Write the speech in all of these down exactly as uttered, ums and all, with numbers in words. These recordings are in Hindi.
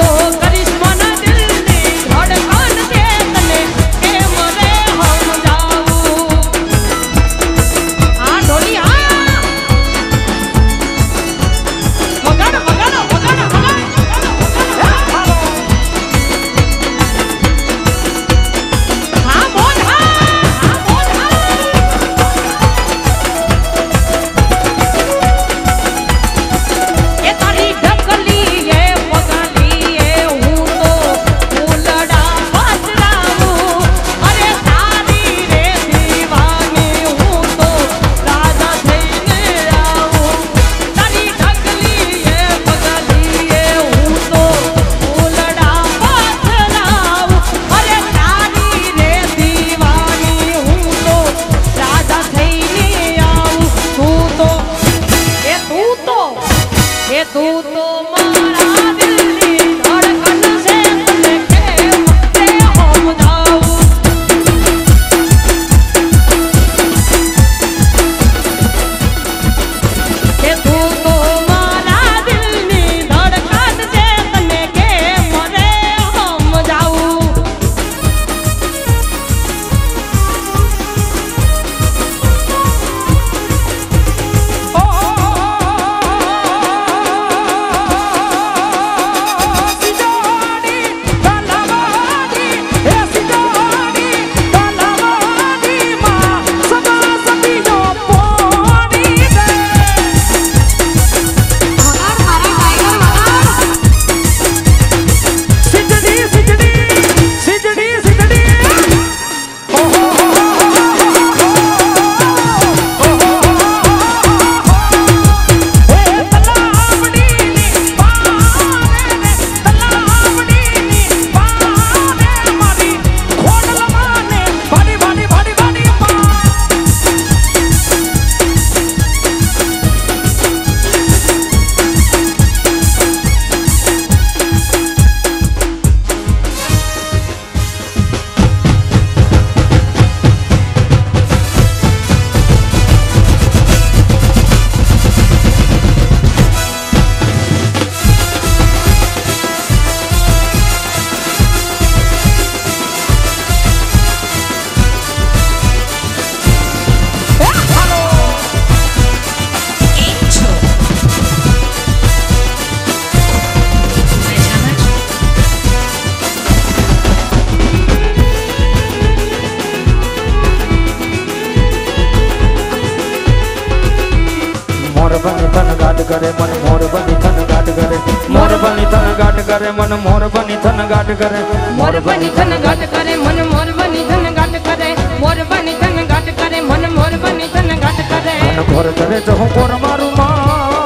करे मन मोर बनी थन गाट करे मोर बनी थन गाट करे मन मोर बनी थन गाट करे मोर बनी थन गाट करे मन मोर बनी थन गाट करे मोर बनी थन गाट करे मन मोर बनी थन गाट करे मन घोर करे तो हूँ कोर मारू मान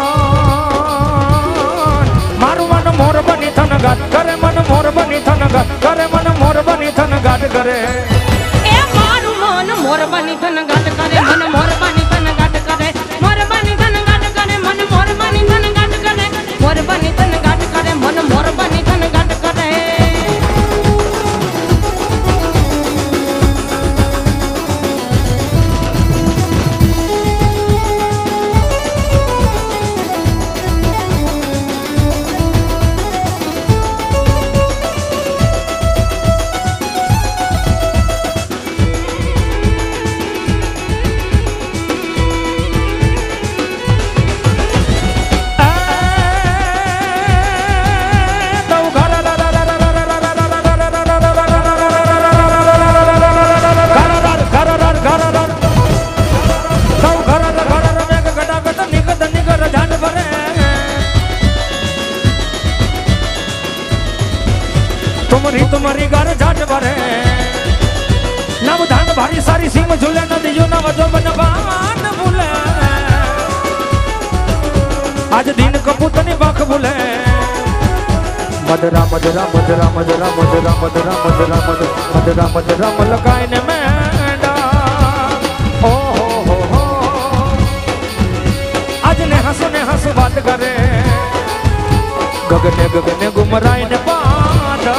मारू मन मोर बनी थन गाट करे मन मोर बनी थन गाट करे मन मोर बनी थन गाट करे ए मारू मन मोर बनी थन गाट करे मन मोर बनी थन गाट करे मोर बनी थन गाट करे मन मोर बनी थन गाट करे मोर बनी थन गाट करे मन मोर बनी थन गाट करे तुम्हारी घर झाट भरे नव धान भारी सारी सीम झूले नदियों नव जो बनवान भूले आज दिन कपूतनी बाख भूले मदरा मदरा मदरा मदरा मदरा मदरा मदरा मदरा मदरा मलकाई ने मेंढा ओ हो हो हो आज ने हंसो ने हंस बात करे गगने गगने गुमराई ने पांडा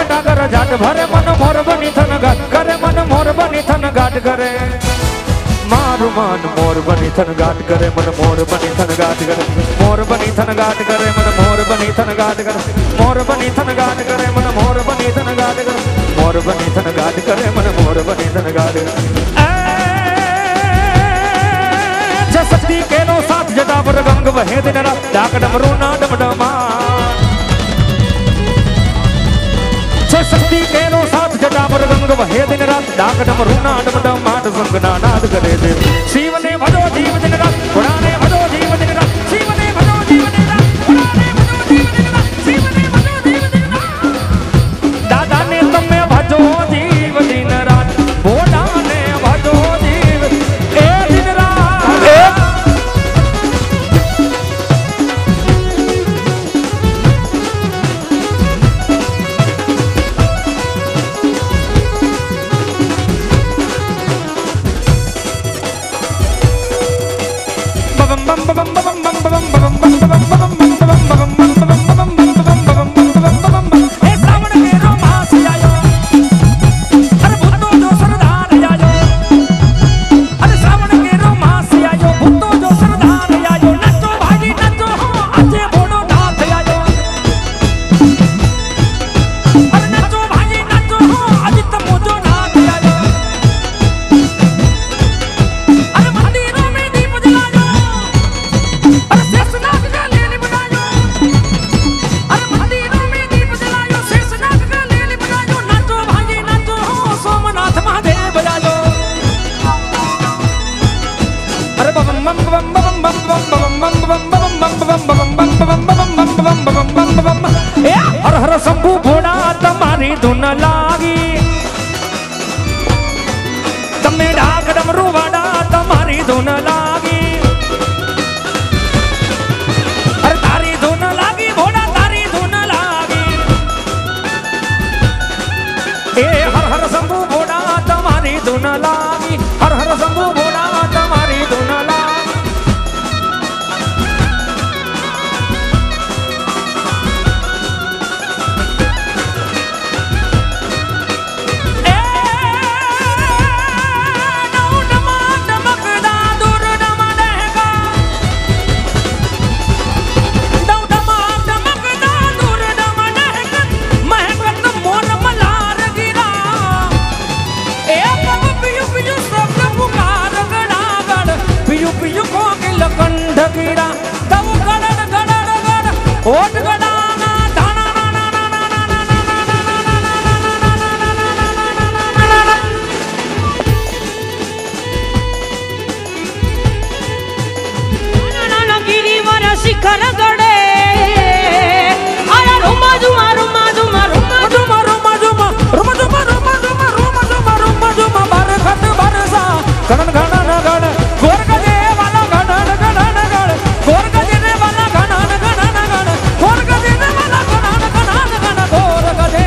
झाट भरे मन मोर बनी थन गाट करे मन मोर बनी थन गाट करे मारू मान मोर बनी थन गाट करे मन मोर बनी थन गाट करे मोर बनी थन गाट करे मन मोर बनी थन गाट करे मोर बनी थन गाट करे मन मोर बनी थन गाट करे मोर बनी थन गाट करे मन मोर बनी थन गाट करे शक्ति के नो साथ जटा पर गंग वहे दिन रात डाक डमरू ना डमडमा शक्ति के नो साथ जटा पर गंग वहे दिन रात डाक डमरू ना डमडमा संग ना नाद करे दे शिव ने भजो जीव दिन रात पुरा ने भजो जीव दिन रात शिव ने भजो जीव दिन रात पुरा ने भजो जीव दिन रात शिव ने भजो जीव दिन रात दादा ने तमे भजो जीव दिन रात भोला ने भजो जीव ए दिन रात हर हर शंभु भोला तमारी धुन लागी तमे डाक डमरू वाड़ा तमारी धुन लागी अरे तारी धुन लागी भोला तारी धुन लागी ए हर हर शंभु भोला तमारी धुन लागी हर हर शंभु भोला तमारी धुन लागी ओट गडाना दाना ना ना ना ना ना ना ना ना ना गिरिवर शिखर गडे अरे रुमा जुमा रुमा जुमा रुमा जुमा रुमा जुमा रुमा जुमा रुमा जुमा रुमा जुमा रुमा जुमा बरखत बरसा गणन गणन गण गोर गदे वाला गणन गणन गण गोर गदे वाला गणन गणन गण गोर गदे वाला गणन गणन गण गोर गदे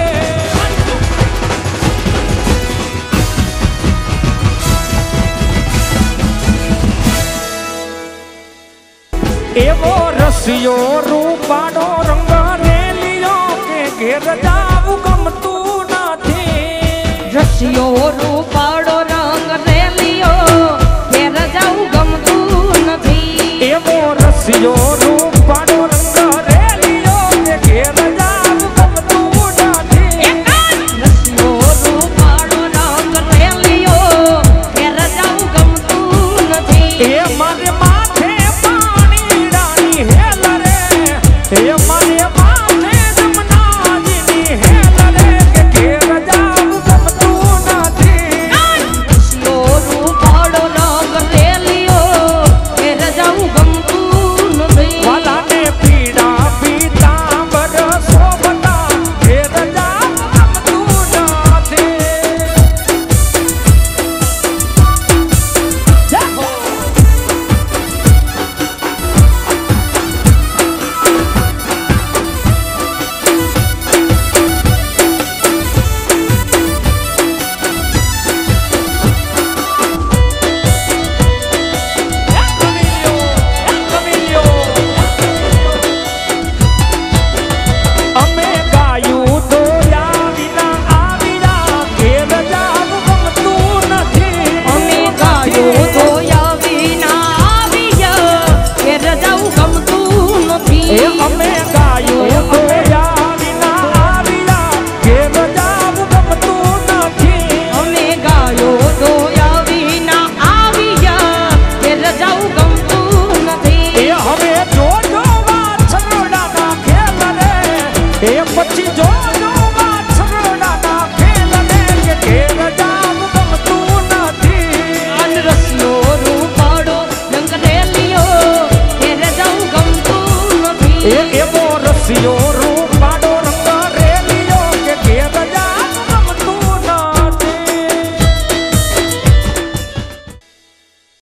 एवो रसियो रूपाडो रंग रेलियो के घेर जाऊ गमतू नाथी रसियो रूपाडो रंग रेलियो घेर जाऊ गमतू नथी एवो रसियो रूपाडो रंग रेलियो के घेर जाऊ गमतू नाथी रसियो रूपाडो रंग रेलियो घेर जाऊ गमतू नथी ए मारे माथे पानी डानी हेल रे ए मारे माथे जमुना जीनी हेल रे के घेर जाऊ गमतू नाथी रसियो रूपाडो रंग रेलियो घेर जाऊ गमतू नथी रसियो